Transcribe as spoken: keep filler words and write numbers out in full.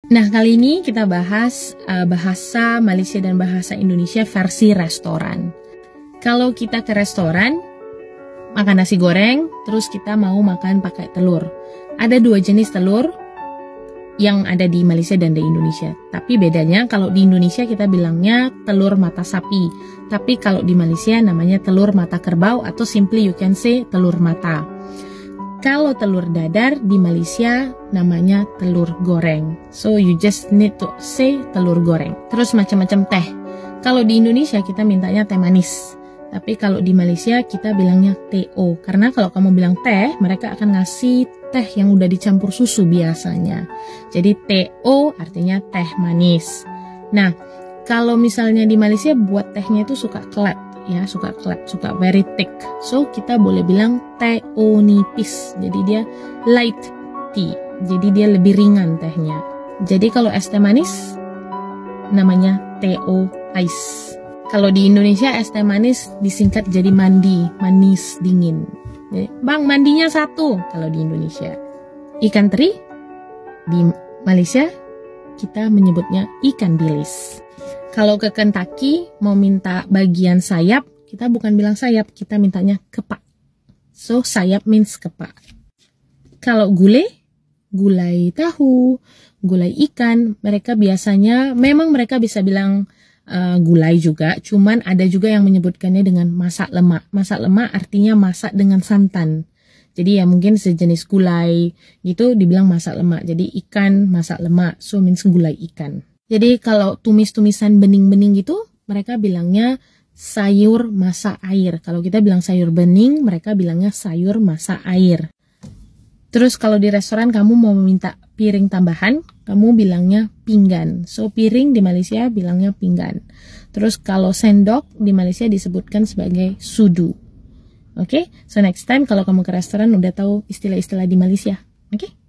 Nah, kali ini kita bahas uh, bahasa Malaysia dan bahasa Indonesia versi restoran. Kalau kita ke restoran, makan nasi goreng, terus kita mau makan pakai telur. Ada dua jenis telur yang ada di Malaysia dan di Indonesia. Tapi bedanya kalau di Indonesia kita bilangnya telur mata sapi. Tapi kalau di Malaysia namanya telur mata kerbau atau simply you can say telur mata. Kalau telur dadar di Malaysia namanya telur goreng. So you just need to say telur goreng. Terus macam-macam teh. Kalau di Indonesia kita mintanya teh manis. Tapi kalau di Malaysia kita bilangnya T O. Karena kalau kamu bilang teh, mereka akan ngasih teh yang udah dicampur susu biasanya. Jadi T O artinya teh manis. Nah, kalau misalnya di Malaysia buat tehnya itu suka kelat, ya, suka kelat, suka very thick. So kita boleh bilang T O nipis. Jadi dia light tea. Jadi dia lebih ringan tehnya. Jadi kalau es teh manis namanya T O ice. Kalau di Indonesia es teh manis disingkat jadi mandi, manis dingin. Jadi, bang, mandinya satu kalau di Indonesia. Ikan teri di Malaysia kita menyebutnya ikan bilis. Kalau ke Kentucky mau minta bagian sayap, kita bukan bilang sayap, kita mintanya kepak. So sayap means kepak. Kalau gulai, gulai tahu, gulai ikan, mereka biasanya memang mereka bisa bilang Uh, gulai juga, cuman ada juga yang menyebutkannya dengan masak lemak. Masak lemak artinya masak dengan santan. Jadi ya mungkin sejenis gulai gitu dibilang masak lemak. Jadi ikan masak lemak, so means gulai ikan. Jadi kalau tumis-tumisan bening-bening gitu, mereka bilangnya sayur masak air. Kalau kita bilang sayur bening, mereka bilangnya sayur masak air. Terus kalau di restoran kamu mau meminta piring tambahan, kamu bilangnya pinggan. So piring di Malaysia bilangnya pinggan. Terus kalau sendok di Malaysia disebutkan sebagai sudu. Oke, okay? So next time kalau kamu ke restoran udah tahu istilah-istilah di Malaysia. Oke? Okay?